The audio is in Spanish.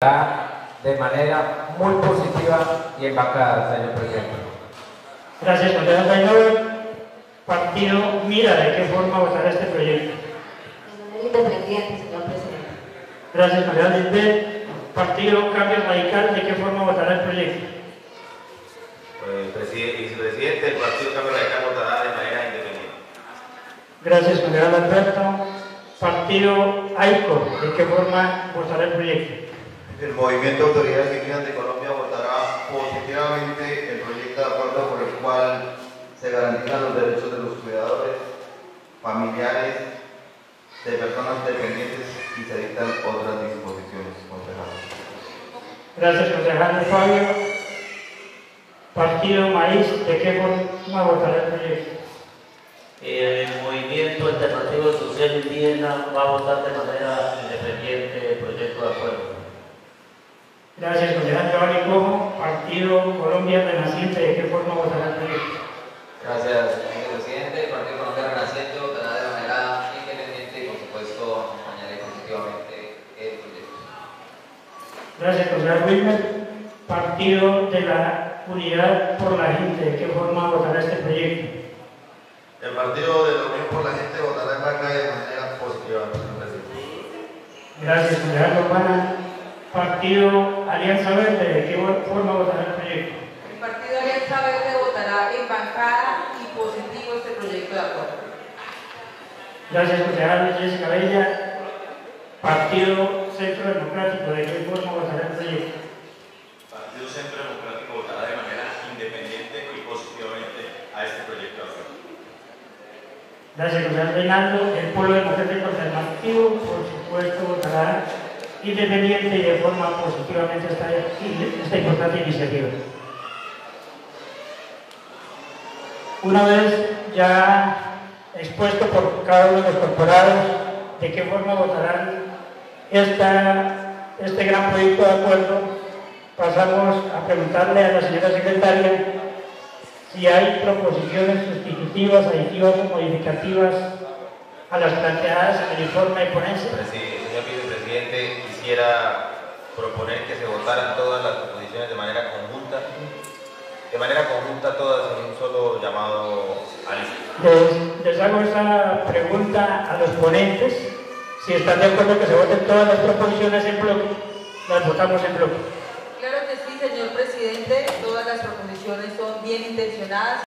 de manera muy positiva y embacada, señor presidente. Gracias, concejal Taylor. Partido Mira, ¿de qué forma votará este proyecto? De manera independiente, señor presidente. Gracias, concejal Lisbeth. Partido Cambio Radical, ¿de qué forma votará el proyecto? Vicepresidente, el Partido Cambio Radical votará de manera independiente. Gracias, concejal Alberto. Partido AICO, ¿de qué forma votará el proyecto? El Movimiento de Autoridades Indígenas de Colombia votará positivamente el proyecto de acuerdo por el cual se garantizan los derechos de los cuidadores, familiares, de personas dependientes y se dictan otras disposiciones, concejal. Gracias, concejal Fabio. Partido Maíz, ¿de qué forma votará el proyecto? El Movimiento Alternativo Social Indígena va a votar de manera independiente el proyecto de acuerdo. Gracias, concejal Giovanni Cojo. Partido Colombia Renaciente, ¿de qué forma votará el proyecto? Gracias, señor presidente. El Partido Colombia Renaciente votará de manera independiente y, por supuesto, acompañaré positivamente el proyecto. Gracias, concejal Wilmer. Partido de la Unidad por la Gente, ¿de qué forma votará este proyecto? El Partido de la Unión por la Gente votará en banca de manera positiva, señor presidente. Gracias, concejal Urbana. Partido Alianza Verde, ¿de qué forma votará el proyecto? El Partido Alianza Verde votará en bancada y positivo este proyecto de acuerdo. Gracias, concejal Jessica Bella. Partido Centro Democrático, ¿de qué forma votará el proyecto? El Partido Centro Democrático votará de manera independiente y positivamente a este proyecto de acuerdo. Gracias, concejal Reinaldo. El Pueblo Democrático Alternativo, por supuesto, votará independiente y de forma positivamente esta importante iniciativa. Una vez ya expuesto por cada uno de los corporados de qué forma votarán este gran proyecto de acuerdo, pasamos a preguntarle a la señora secretaria si hay proposiciones sustitutivas, aditivas o modificativas a las planteadas en el informe de ponencia. Señor vicepresidente, quisiera proponer que se votaran todas las proposiciones de manera conjunta todas en un solo llamado a lista. Les hago esa pregunta a los ponentes, si están de acuerdo que se voten todas las proposiciones en bloque, las votamos en bloque. Claro que sí, señor presidente, todas las proposiciones son bien intencionadas.